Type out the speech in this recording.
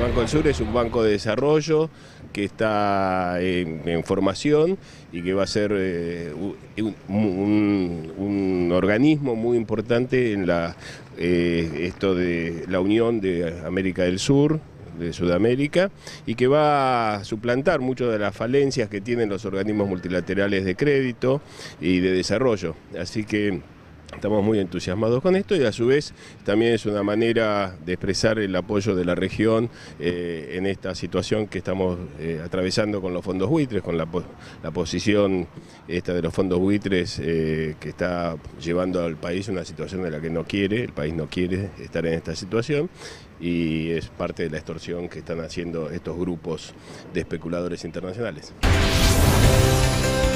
Banco del Sur es un banco de desarrollo que está en formación y que va a ser un organismo muy importante en esto de la Unión de América del Sur, de Sudamérica, y que va a suplantar muchas de las falencias que tienen los organismos multilaterales de crédito y de desarrollo. Así que estamos muy entusiasmados con esto y a su vez también es una manera de expresar el apoyo de la región en esta situación que estamos atravesando con los fondos buitres, con la posición esta de los fondos buitres que está llevando al país a una situación de la que no quiere, el país no quiere estar en esta situación y es parte de la extorsión que están haciendo estos grupos de especuladores internacionales.